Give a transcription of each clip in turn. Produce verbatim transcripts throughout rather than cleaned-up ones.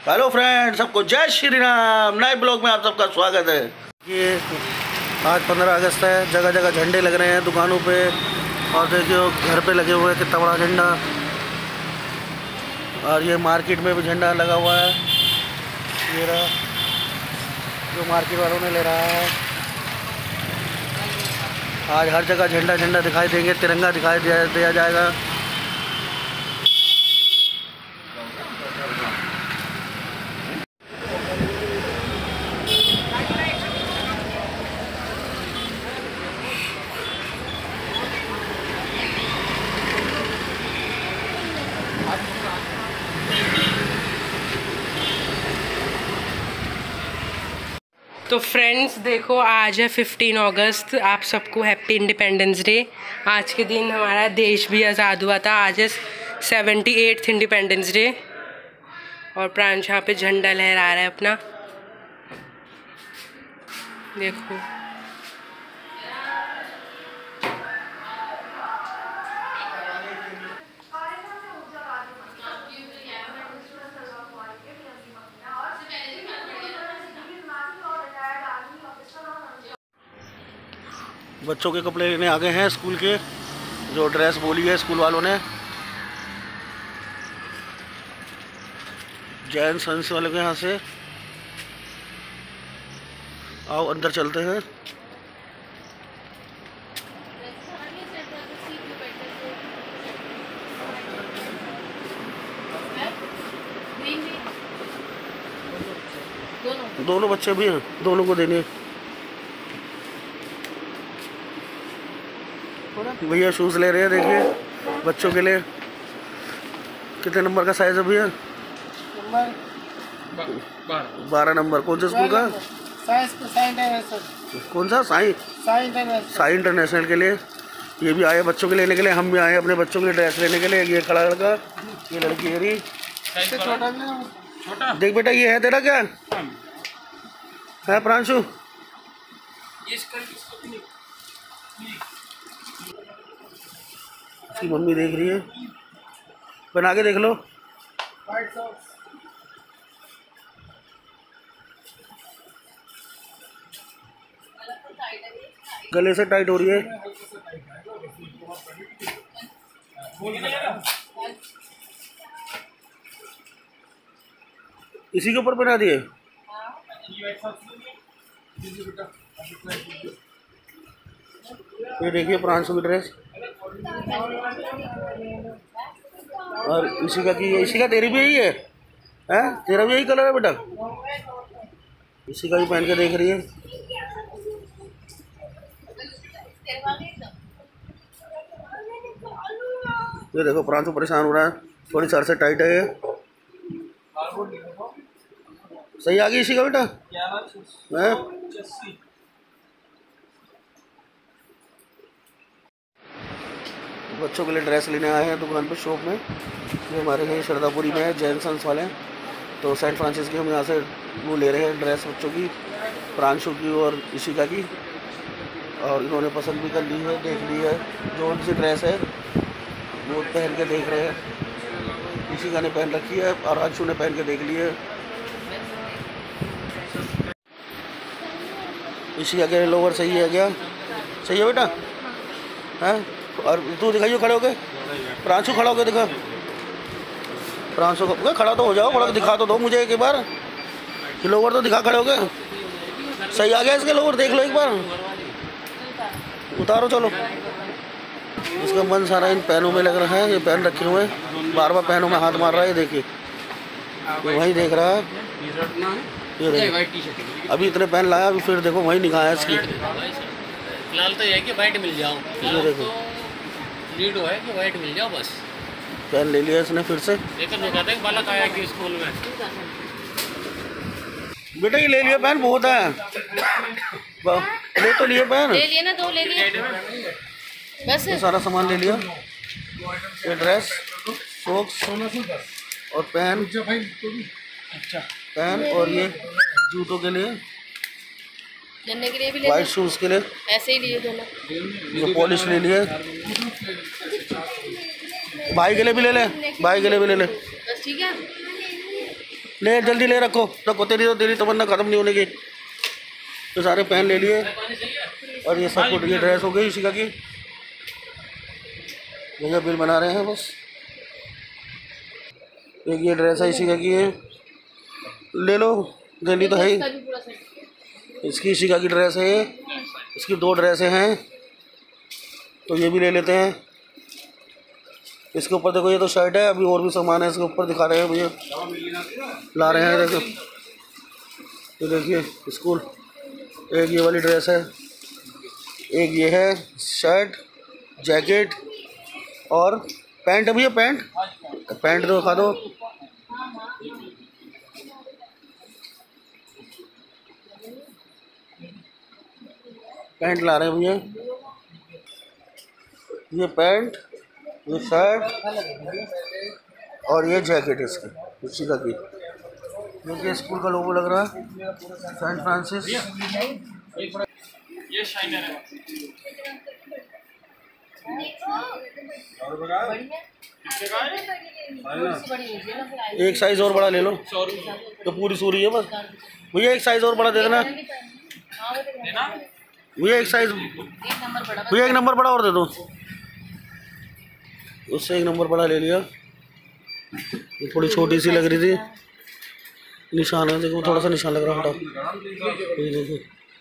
Hello friend, सबको जय श्री राम। नए ब्लॉग में आप सबका स्वागत है। ये आज पंद्रह अगस्त है, जगह जगह झंडे लग रहे हैं दुकानों पे, और देखियो घर पे लगे हुए हैं कितना बड़ा झंडा। और ये मार्केट में भी झंडा लगा हुआ है, ये रहा जो मार्केट वालों ने ले रहा है। आज हर जगह झंडा झंडा दिखाई देंगे, तिरंगा दिखाई दिया, दिया जाएगा। तो फ्रेंड्स देखो, आज है पंद्रह अगस्त। आप सबको हैप्पी इंडिपेंडेंस डे। आज के दिन हमारा देश भी आज़ाद हुआ था। आज है सेवेंटी एट्थ इंडिपेंडेंस डे। और प्रांश यहाँ पे झंडा लहरा रहा है अपना, देखो। बच्चों के कपड़े लेने आ गए हैं स्कूल के, जो ड्रेस बोली है स्कूल वालों ने। जैन संस वाले के यहाँ से आओ अंदर चलते हैं। दोनों बच्चे भी हैं, दोनों को देने। भैया शूज़ ले रहे हैं, देखिए बच्चों के लिए। कितने नंबर का साइज है भैया? बारह नंबर। कौन सा स्कूल का? कौन सा? साई साई इंटरनेशनल के लिए। ये भी आए बच्चों के लेने के लिए, हम भी आए अपने बच्चों के लिए ड्रेस लेने के लिए। ये खड़ा लड़का, ये लड़की है रही। देख बेटा, ये है तेरा क्या है प्रांशु? इसकी मम्मी देख रही है, बना के देख लो। गले से टाइट हो रही है। इसी के ऊपर बना दिए। ये देखिए प्रांशु की ड्रेस। और इसी का की इसी का तेरी भी यही है, हैं? तेरा भी यही कलर है बेटा? इसी का भी पहन के देख रही है। ये देखो प्रांशु परेशान हो रहा है, थोड़ी सर से टाइट है ये। सही आ गई इसी का बेटा? हैं? बच्चों के लिए ड्रेस लेने आए हैं दुकान पे, शॉप में। ये हमारे यहाँ श्रद्धापुरी में है, जैन संस वाले। तो सेंट फ्रांसिस की हम यहाँ से वो ले रहे हैं ड्रेस बच्चों की, प्रांशु की और इशिका की। और इन्होंने पसंद भी कर ली है, देख ली है। जो उनसी ड्रेस है वो पहन के देख रहे हैं। इशिका ने पहन रखी है और अंशु ने पहन के देख ली है। इशिका के लोवर सही है क्या? सही है बेटा? हैं? और तू दिखाइयो खड़े होके। प्रांशु खड़ा होके दिखा। प्रांशु को खड़ा तो हो जाओ, बड़ा दिखा तो दो मुझे एक बार। लोवर तो दिखा खड़े होके। सही आ गया इसके लोवर, देख लो एक बार। उतारो चलो। इसका मन सारा इन पैनों में लग रहा है, ये पैन रखे हुए हैं, बार बार पैनों में हाथ मार रहा है। ये देखिए, ये वही देख रहा है। ये देखिए अभी इतने पैन लाया, अभी फिर देखो वही निगाह है इसकी। फिलहाल तो ये है कि वाइट मिल जाओ। ये देखो लीड है कि वाइट मिल जाओ बस। पेन ले लिया इसने फिर से। लेकिन वो कहते हैं बालक आया कि स्कूल में बेटा ये ले लिया पेन, बहुत है। ले तो लिए पेन, ले लिए ना, दो ले लिए बस। ये सारा सामान ले लिया। ये ड्रेस, सॉक्स और पेन, पेन और ये जूतों के लिए, गन्ने के लिए भी ले वाइट शूज़ के लिए ऐसे ही लिए दोनों। जो पॉलिश ले लिए। भाई के लिए भी ले ले, भाई के लिए भी ले ले। बस ठीक है। ले जल्दी ले रखो रखो, तेरी तो तेरी तमन्ना खत्म नहीं होने की। तो सारे पेन ले लिए और ये सब कुछ, ये ड्रेस हो गई इशिका की। भैया बिल बना रहे हैं बस। एक ये ड्रेस है इशिका की, है ले लो, देनी तो है ही। इसकी इशिका की ड्रेस है ये, इसकी दो ड्रेसें हैं तो ये भी ले लेते हैं। इसके ऊपर देखो ये तो शर्ट है, अभी और भी सामान है इसके ऊपर दिखा रहे हैं भैया, ला रहे हैं। देखो ये देखिए स्कूल, एक ये वाली ड्रेस है, एक ये है शर्ट, जैकेट और पैंट है भैया। पैंट पैंट तो दिखा दो। पैंट ला रहे हैं भैया, ये पैंट, ये शर्ट और ये जैकेट है इसकी इशिका की। देखिए स्कूल का लोगो लग रहा है, सेंट फ्रांसिस। ये शाइनर है। एक साइज और बड़ा ले लो तो पूरी सूरी है बस। भैया एक साइज और बड़ा दे देना भैया, एक साइज भैया, एक नंबर बड़ा और दे दो। उससे एक नंबर बड़ा ले लिया। ये थोड़ी छोटी सी लग रही थी, निशान है देखो, थोड़ा सा निशान लग रहा है, हटाओ। ये देखो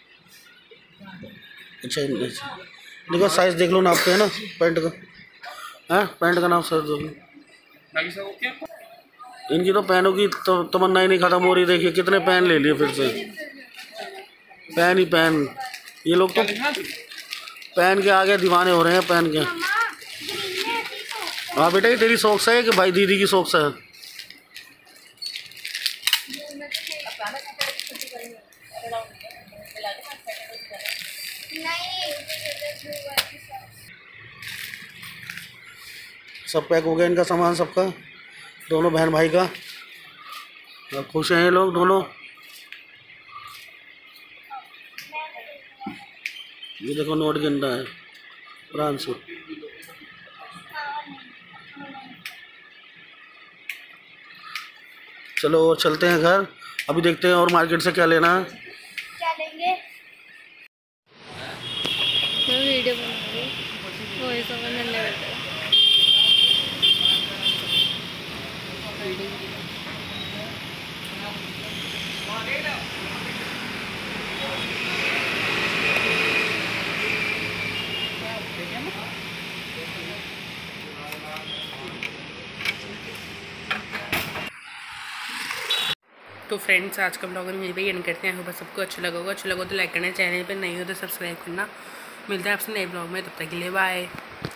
अच्छा देखो साइज देख लो, नापते हैं ना पैंट का। हाँ पैंट का नाप सर देख लो। इनकी तो पैनों की तो तमन्ना ही नहीं खत्म हो रही। देखिए कितने पैन ले लिए फिर से, पैन ही पैन। ये लोग तो पैन के आगे दीवाने हो रहे हैं, पैन के। हाँ बेटा ये तेरी सॉक्स है कि भाई दीदी की सॉक्स है? सब पैक हो गया इनका सामान सबका, दोनों बहन भाई का। अब खुश हैं ये लोग दोनों। ये देखो नोट गिन रहा है प्रांशु। चलो और चलते हैं घर, अभी देखते हैं और मार्केट से क्या लेना है। क्या लेंगे? मैं वीडियो बना रही हूँ, वही तो मैंने ले बैठा। तो फ्रेंड्स आज का ब्लॉग यहीं पे एंड करते हैं। बस सबको अच्छा लगा होगा, अच्छा लगा तो लाइक करना, चैनल पे नहीं हो तो सब्सक्राइब करना। मिलता है आपसे नए ब्लॉग में, तब तक के लिए बाय।